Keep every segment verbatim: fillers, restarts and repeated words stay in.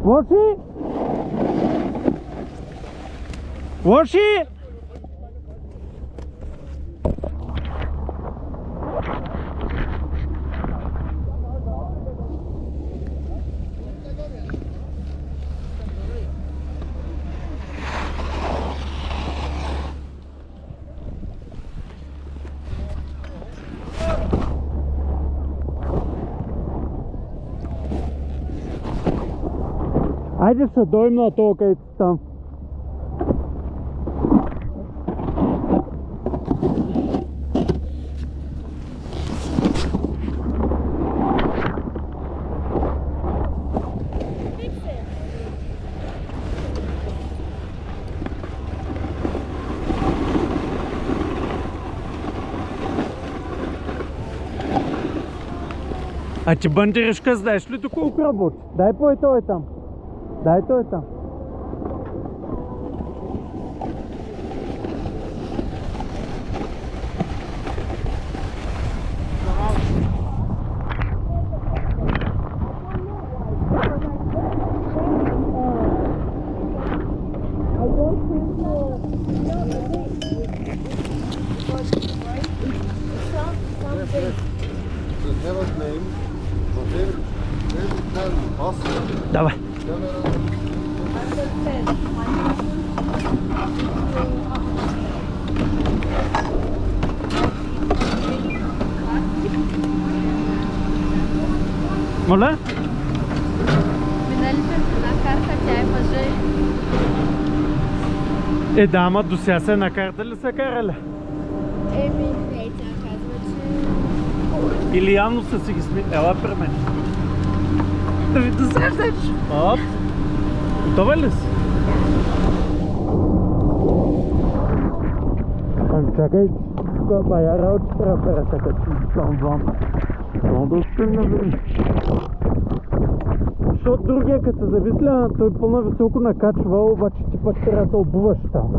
Лоши! Лоши! Айде ще дойм на това, където си там. А ти бандеришка знаеш ли доколко работи? Дай по ето е там. Дай той там. Давай. Моля? Минали сме с една карта, тя е мъже. Е, да, ама до сега се на карта ли са карали? Еми, ей, тя казва, че... Или явно са си ги сми... Ела при мен. Да ви досеждаш. Оп. Готова ли си? Ами чакай, тук бая работи трябва да ръката, че план план. Само да успим време. Защото другия като се зависля, той пълна високо накачва, обаче ти пък трябва да обуваш там.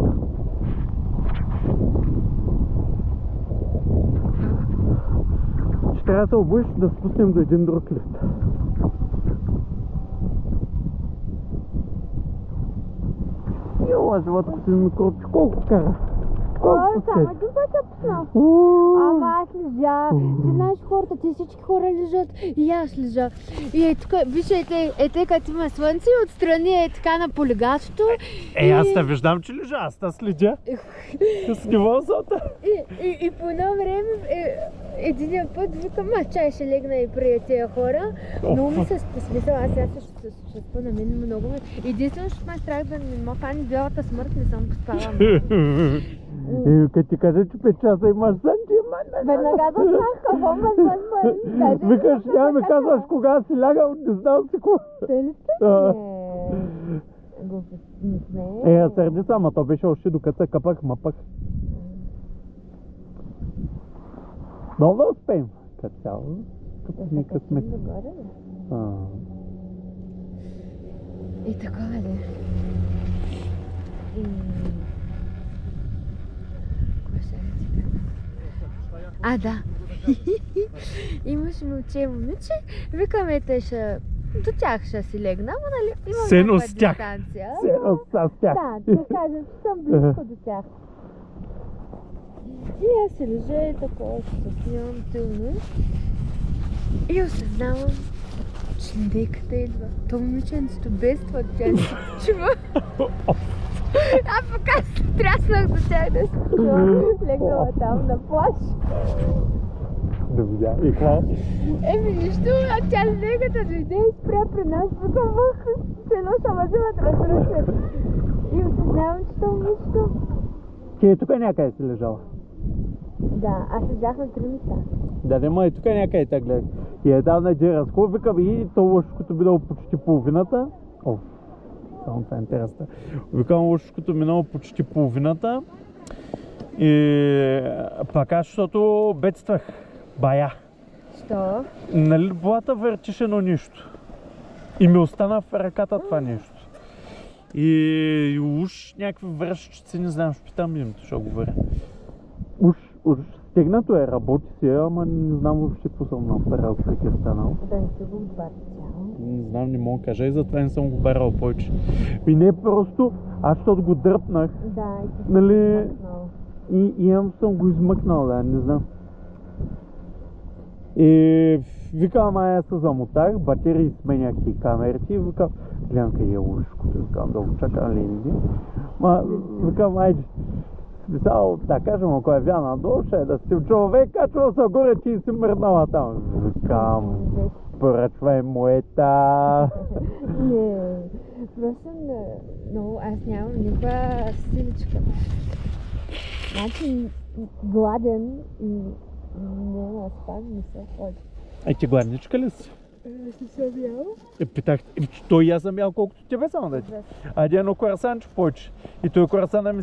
Ще трябва да се обуеш да спуснем до един друг лист. Йола, животко си ми корчи, колко кара? О, само един път е пуснал. Ама аз лежа. Ти знаеш хората, те всички хора лежат и аз лежа. И е тук, виж, ете, ете като има слънце и отстрани е така на полигатото. Е, аз те виждам, че лежа, аз те следя. С нивозата. И, и, и по едно време, е, един път викам, аз чай ще легна и при тези хора. Много ми се смисъл, аз сега ще се спа на мен много. Единствено, защото ме страх да не ме фани бялата смърт, не съм поспала. И като ти кажа, че пет часа имаш сън, ти има... Веднага заснах, какво ме сън, Викаш, няма ми казваш кога си лягал, не знам си какво. Те ли сте? Не сме. Е, сърди сама, то беше още докато се капах, мапах. Много да успеем. Като цяло, като ни късмет. И такова ли? А, да. Имаш момче, момиче. Викаме, те ще... До тях ще си легна, но нали имам някаква дистанция. Сено с тях. Да, да кажем, че съм близко до тях. И аз се лежа и такова, се снимам тилно. И осъзнавам, че линейката идва. То момиченцето бедства, тя не се чува. А пък аз се тряснах до тях да се чува. Легнала там на плаж. Да видя. И какво? Еми нищо, а тя линейката дойде и спря при нас. Викам, въх, се едно ще ме взимат, разбира се. И осъзнавам, че то момичето. Ти е тук някъде си лежала? Да, аз лежах на три места. Да, нема и тук някъде те гледах. И е дал на Джераско, викам и то лошкото минало почти половината. О, само това е интересно. Викам лошкото минало почти половината. И пак аз, защото бедствах. Бая. Що? Нали болата въртиш едно нещо. И ми остана в ръката това нещо. И, и уж някакви връщици, не знам, ще питам името, ще говоря. Уж, уж стегнато е, работи си, ама не знам въобще какво съм направил, как е станал. Да не се го отваря цяло. Не знам, не мога да кажа и затова не съм го барал повече. И не просто, аз защото го дръпнах, Да, и ти си нали, измъкнал. и, и имам съм го измъкнал, да, не знам. И викам, ай аз се замотах, батерии сменях и камерите и викам, гледам къде е ушкото, викам да го чакам ли не. Ма, викам, айде, смисъл, да кажем, ако е вяна долу, ще е да си човек, качва се горе, ти си мръднала там. Викам, поръчвай моята. Не, просто не, но аз нямам никаква силичка. Значи гладен и не на спан ми се ходи. Ай, ти гладничка ли си? Си съм ял? Е, питах, е, той и аз съм ял колкото тебе само да ти. Айде едно корасанче повече. И той корасан да ми